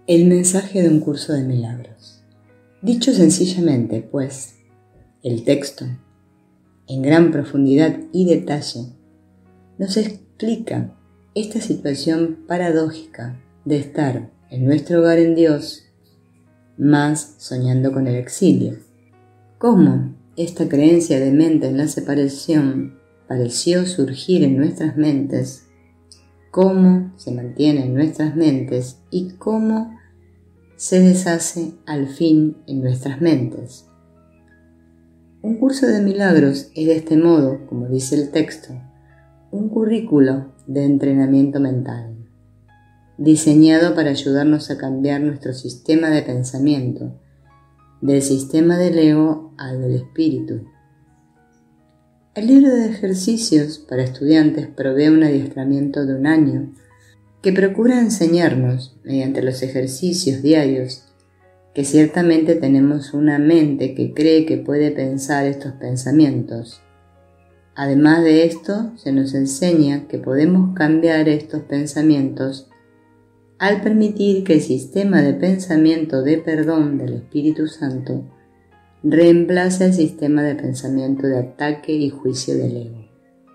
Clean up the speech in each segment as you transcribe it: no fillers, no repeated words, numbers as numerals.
El mensaje de un curso de milagros. Dicho sencillamente, pues, el texto, en gran profundidad y detalle, nos explica esta situación paradójica de estar en nuestro hogar en Dios, más soñando con el exilio. Cómo esta creencia demente en la separación pareció surgir en nuestras mentes, cómo se mantiene en nuestras mentes y cómo se deshace al fin en nuestras mentes. Un curso de milagros es de este modo, como dice el texto, un currículo de entrenamiento mental, diseñado para ayudarnos a cambiar nuestro sistema de pensamiento, del sistema del ego al del espíritu. El libro de ejercicios para estudiantes provee un adiestramiento de 1 año que procura enseñarnos, mediante los ejercicios diarios, que ciertamente tenemos una mente que cree que puede pensar estos pensamientos. Además de esto, se nos enseña que podemos cambiar estos pensamientos al permitir que el sistema de pensamiento de perdón del Espíritu Santo reemplaza el sistema de pensamiento de ataque y juicio del ego.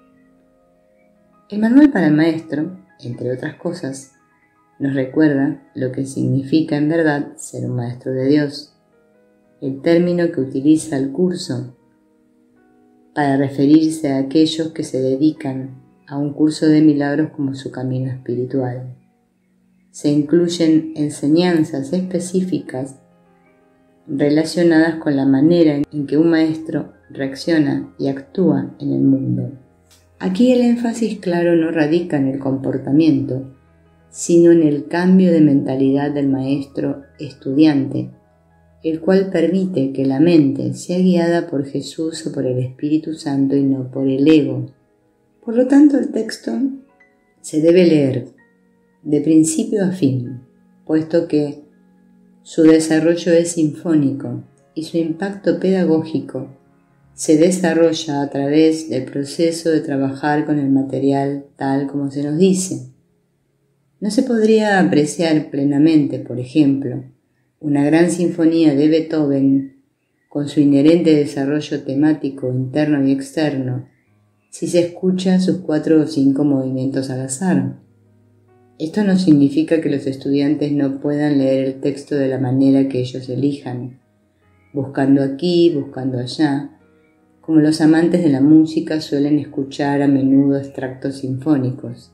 El manual para el maestro, entre otras cosas, nos recuerda lo que significa en verdad ser un maestro de Dios, el término que utiliza el curso para referirse a aquellos que se dedican a un curso de milagros como su camino espiritual. Se incluyen enseñanzas específicas relacionadas con la manera en que un maestro reacciona y actúa en el mundo. Aquí el énfasis claro no radica en el comportamiento, sino en el cambio de mentalidad del maestro estudiante, el cual permite que la mente sea guiada por Jesús o por el Espíritu Santo y no por el ego. Por lo tanto, el texto se debe leer de principio a fin, puesto que su desarrollo es sinfónico y su impacto pedagógico se desarrolla a través del proceso de trabajar con el material tal como se nos dice. No se podría apreciar plenamente, por ejemplo, una gran sinfonía de Beethoven con su inherente desarrollo temático interno y externo si se escucha sus 4 o 5 movimientos al azar. Esto no significa que los estudiantes no puedan leer el texto de la manera que ellos elijan, buscando aquí, buscando allá, como los amantes de la música suelen escuchar a menudo extractos sinfónicos.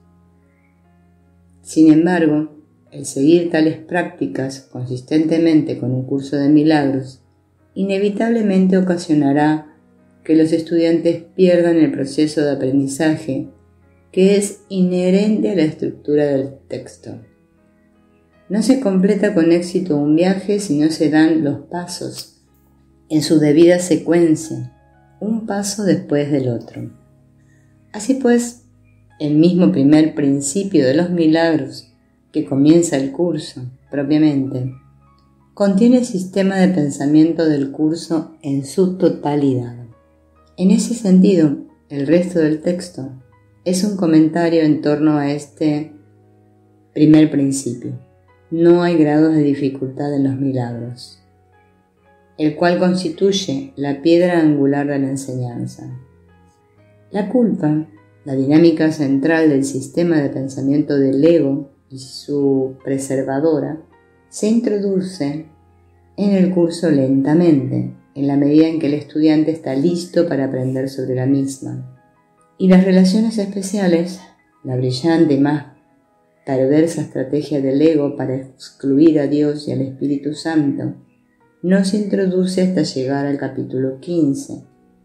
Sin embargo, el seguir tales prácticas consistentemente con un curso de milagros inevitablemente ocasionará que los estudiantes pierdan el proceso de aprendizaje que es inherente a la estructura del texto. No se completa con éxito un viaje si no se dan los pasos en su debida secuencia, un paso después del otro. Así pues, el mismo primer principio de los milagros que comienza el curso, propiamente, contiene el sistema de pensamiento del curso en su totalidad. En ese sentido, el resto del texto es un comentario en torno a este primer principio. No hay grados de dificultad en los milagros, el cual constituye la piedra angular de la enseñanza. La culpa, la dinámica central del sistema de pensamiento del ego y su preservadora, se introduce en el curso lentamente, en la medida en que el estudiante está listo para aprender sobre la misma. Y las relaciones especiales, la brillante y más perversa estrategia del ego para excluir a Dios y al Espíritu Santo, no se introduce hasta llegar al capítulo 15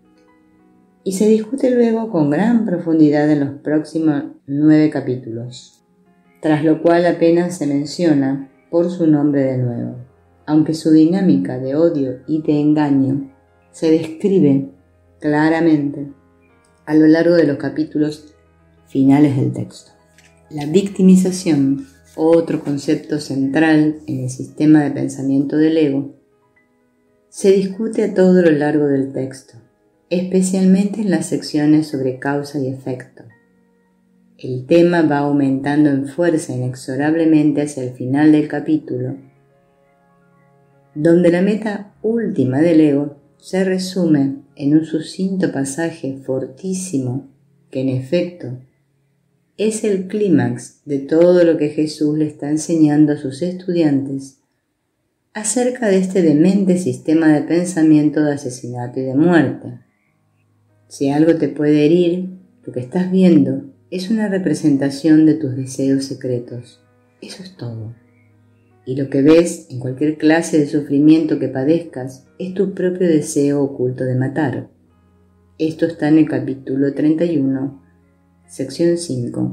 y se discute luego con gran profundidad en los próximos 9 capítulos, tras lo cual apenas se menciona por su nombre de nuevo, aunque su dinámica de odio y de engaño se describe claramente a lo largo de los capítulos finales del texto. La victimización, otro concepto central en el sistema de pensamiento del ego, se discute a todo lo largo del texto, especialmente en las secciones sobre causa y efecto. el tema va aumentando en fuerza inexorablemente hacia el final del capítulo, donde la meta última del ego se resume en un sucinto pasaje fortísimo que en efecto es el clímax de todo lo que Jesús le está enseñando a sus estudiantes acerca de este demente sistema de pensamiento de asesinato y de muerte. Si algo te puede herir, lo que estás viendo es una representación de tus deseos secretos. Eso es todo. Y lo que ves en cualquier clase de sufrimiento que padezcas es tu propio deseo oculto de matar. Esto está en el capítulo 31, sección 5,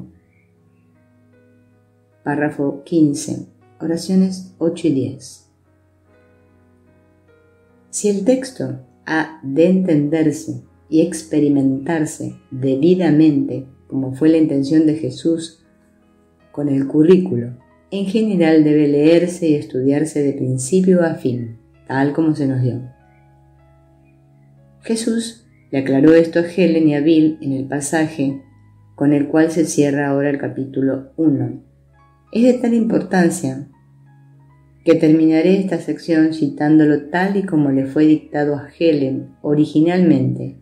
párrafo 15, oraciones 8 y 10. Si el texto ha de entenderse y experimentarse debidamente, como fue la intención de Jesús con el currículo, en general debe leerse y estudiarse de principio a fin, tal como se nos dio. Jesús le aclaró esto a Helen y a Bill en el pasaje con el cual se cierra ahora el capítulo 1. Es de tal importancia que terminaré esta sección citándolo tal y como le fue dictado a Helen originalmente,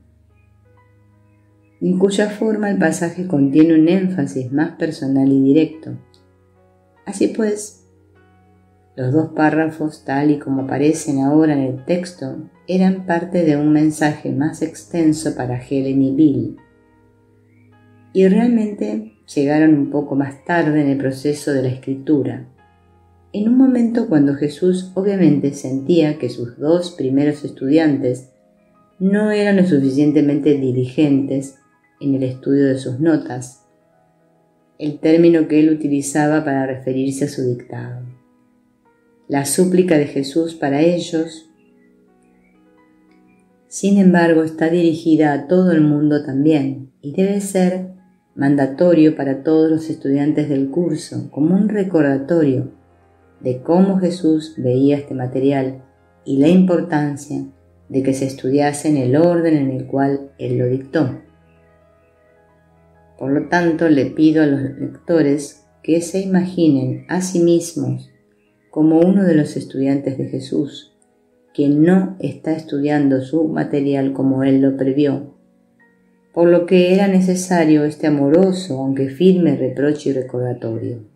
en cuya forma el pasaje contiene un énfasis más personal y directo. Así pues, los dos párrafos, tal y como aparecen ahora en el texto, eran parte de un mensaje más extenso para Helen y Bill, y realmente llegaron un poco más tarde en el proceso de la escritura, en un momento cuando Jesús obviamente sentía que sus dos primeros estudiantes no eran lo suficientemente diligentes en el estudio de sus notas, el término que él utilizaba para referirse a su dictado. La súplica de Jesús para ellos, sin embargo, está dirigida a todo el mundo también y debe ser mandatorio para todos los estudiantes del curso, como un recordatorio de cómo Jesús veía este material y la importancia de que se estudiase en el orden en el cual él lo dictó. Por lo tanto, le pido a los lectores que se imaginen a sí mismos como uno de los estudiantes de Jesús, que no está estudiando su material como él lo previó, por lo que era necesario este amoroso, aunque firme, reproche y recordatorio.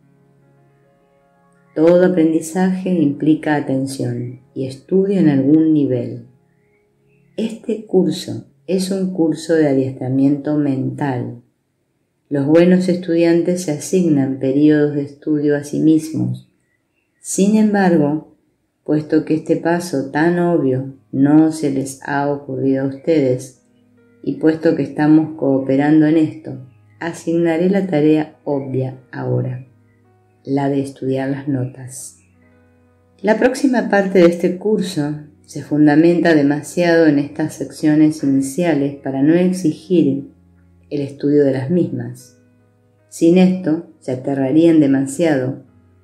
Todo aprendizaje implica atención y estudio en algún nivel. Este curso es un curso de adiestramiento mental. Los buenos estudiantes se asignan periodos de estudio a sí mismos. Sin embargo, puesto que este paso tan obvio no se les ha ocurrido a ustedes, y puesto que estamos cooperando en esto, asignaré la tarea obvia ahora, la de estudiar las notas. La próxima parte de este curso se fundamenta demasiado en estas secciones iniciales para no exigir el estudio de las mismas. Sin esto, se aterrarían demasiado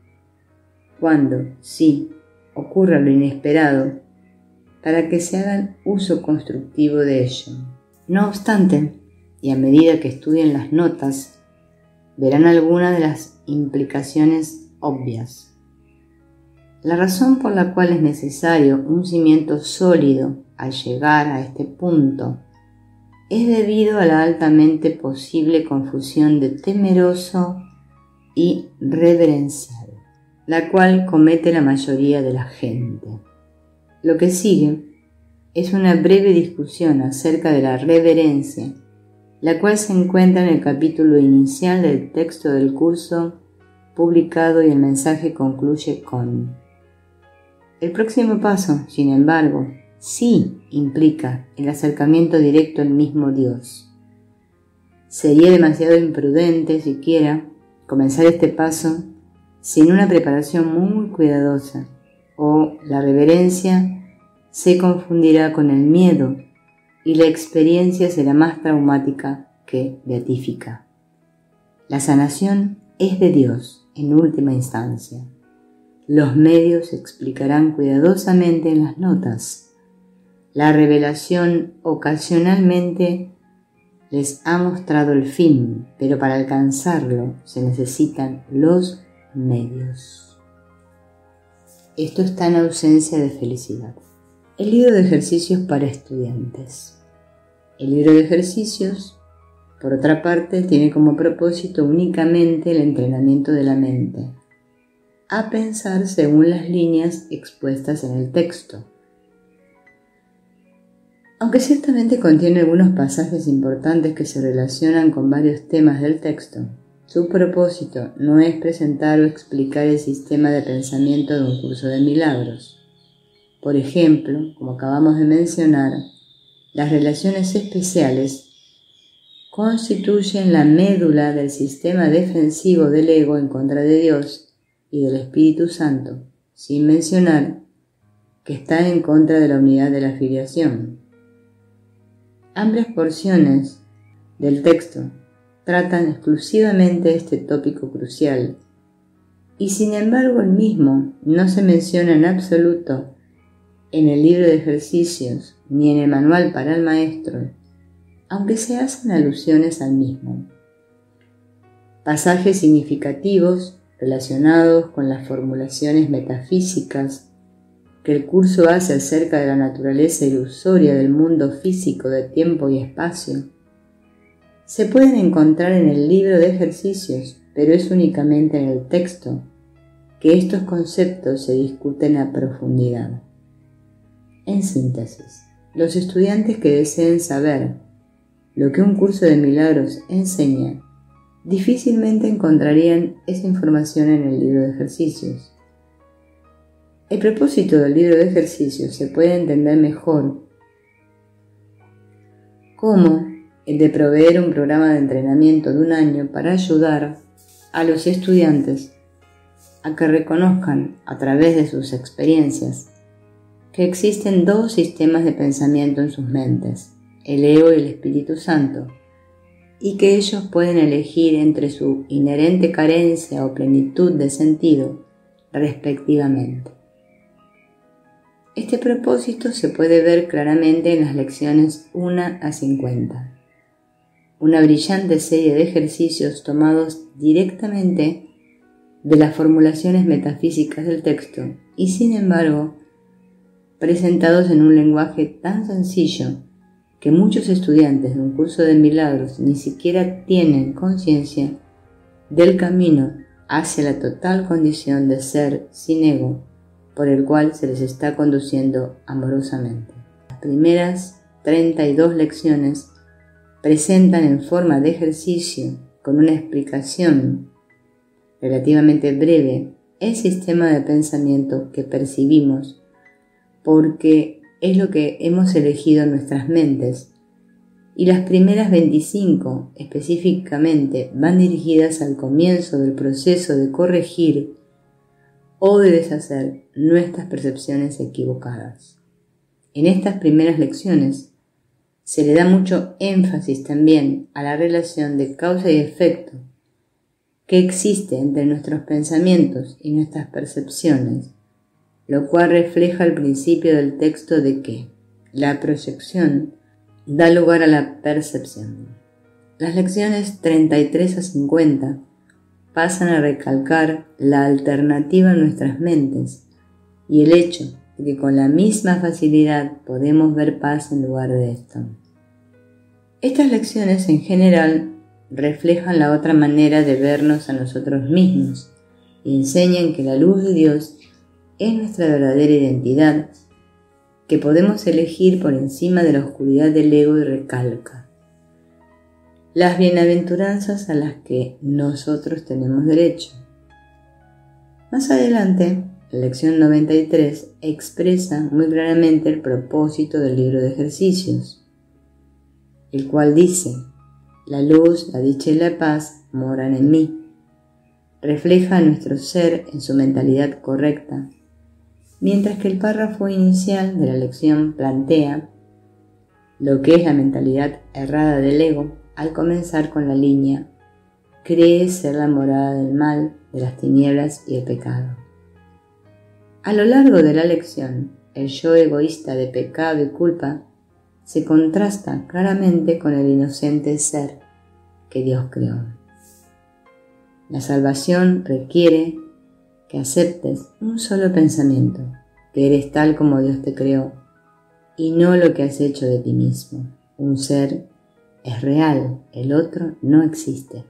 cuando, sí, ocurra lo inesperado, para que se hagan uso constructivo de ello. No obstante, y a medida que estudien las notas, verán algunas de las implicaciones obvias. La razón por la cual es necesario un cimiento sólido al llegar a este punto es debido a la altamente posible confusión de temeroso y reverencial, la cual comete la mayoría de la gente. Lo que sigue es una breve discusión acerca de la reverencia, la cual se encuentra en el capítulo inicial del texto del curso publicado, y el mensaje concluye con: el próximo paso, sin embargo, sí implica el acercamiento directo al mismo Dios. Sería demasiado imprudente siquiera comenzar este paso sin una preparación muy cuidadosa, o la reverencia se confundirá con el miedo y la experiencia será más traumática que beatífica. La sanación es de Dios en última instancia. Los medios se explicarán cuidadosamente en las notas. La revelación ocasionalmente les ha mostrado el fin, pero para alcanzarlo se necesitan los medios. Esto está en ausencia de felicidad. El libro de ejercicios para estudiantes. El libro de ejercicios, por otra parte, tiene como propósito únicamente el entrenamiento de la mente a pensar según las líneas expuestas en el texto. Aunque ciertamente contiene algunos pasajes importantes que se relacionan con varios temas del texto, su propósito no es presentar o explicar el sistema de pensamiento de un curso de milagros. Por ejemplo, como acabamos de mencionar, las relaciones especiales constituyen la médula del sistema defensivo del ego en contra de Dios y del Espíritu Santo, sin mencionar que está en contra de la unidad de la filiación. Amplias porciones del texto tratan exclusivamente este tópico crucial, y sin embargo el mismo no se menciona en absoluto en el libro de ejercicios ni en el manual para el maestro, aunque se hacen alusiones al mismo. Pasajes significativos relacionados con las formulaciones metafísicas que el curso hace acerca de la naturaleza ilusoria del mundo físico de tiempo y espacio se pueden encontrar en el libro de ejercicios, pero es únicamente en el texto que estos conceptos se discuten a profundidad. En síntesis, los estudiantes que deseen saber lo que un curso de milagros enseña difícilmente encontrarían esa información en el libro de ejercicios. El propósito del libro de ejercicios se puede entender mejor como el de proveer un programa de entrenamiento de un año para ayudar a los estudiantes a que reconozcan a través de sus experiencias que existen dos sistemas de pensamiento en sus mentes, el ego y el Espíritu Santo, y que ellos pueden elegir entre su inherente carencia o plenitud de sentido, respectivamente. Este propósito se puede ver claramente en las lecciones 1 a 50, una brillante serie de ejercicios tomados directamente de las formulaciones metafísicas del texto y, sin embargo, presentados en un lenguaje tan sencillo que muchos estudiantes de un curso de milagros ni siquiera tienen conciencia del camino hacia la total condición de ser sin ego por el cual se les está conduciendo amorosamente. Las primeras 32 lecciones presentan en forma de ejercicio, con una explicación relativamente breve, el sistema de pensamiento que percibimos, porque es lo que hemos elegido en nuestras mentes, y las primeras 25 específicamente van dirigidas al comienzo del proceso de corregir o de deshacer nuestras percepciones equivocadas. En estas primeras lecciones se le da mucho énfasis también a la relación de causa y efecto que existe entre nuestros pensamientos y nuestras percepciones, lo cual refleja el principio del texto de que la proyección da lugar a la percepción. Las lecciones 33 a 50 pasan a recalcar la alternativa en nuestras mentes y el hecho de que con la misma facilidad podemos ver paz en lugar de esto. Estas lecciones en general reflejan la otra manera de vernos a nosotros mismos y enseñan que la luz de Dios es nuestra verdadera identidad, que podemos elegir por encima de la oscuridad del ego, y recalca las bienaventuranzas a las que nosotros tenemos derecho. Más adelante, la lección 93 expresa muy claramente el propósito del libro de ejercicios, el cual dice: la luz, la dicha y la paz moran en mí. Refleja a nuestro ser en su mentalidad correcta, mientras que el párrafo inicial de la lección plantea lo que es la mentalidad errada del ego, al comenzar con la línea: cree ser la morada del mal, de las tinieblas y el pecado. A lo largo de la lección, el yo egoísta de pecado y culpa se contrasta claramente con el inocente ser que Dios creó. La salvación requiere que aceptes un solo pensamiento, que eres tal como Dios te creó, y no lo que has hecho de ti mismo. Un ser es real, el otro no existe.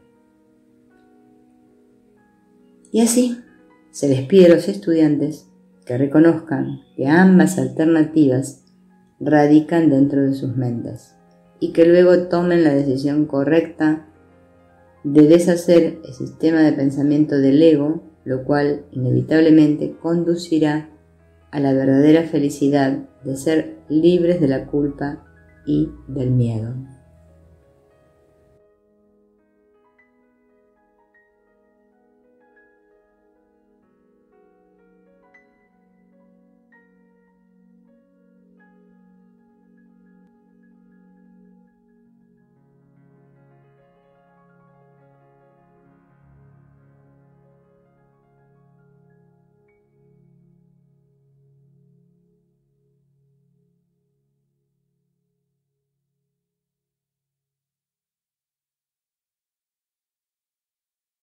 Y así se les pide a los estudiantes que reconozcan que ambas alternativas radican dentro de sus mentes y que luego tomen la decisión correcta de deshacer el sistema de pensamiento del ego, lo cual inevitablemente conducirá a la verdadera felicidad de ser libres de la culpa y del miedo.